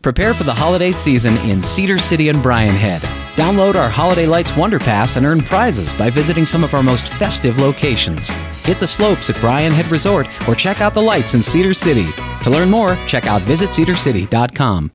Prepare for the holiday season in Cedar City and Bryan Head. Download our Holiday Lights Wonder Pass and earn prizes by visiting some of our most festive locations. Hit the slopes at Bryan Head Resort or check out the lights in Cedar City. To learn more, check out visitcedarcity.com.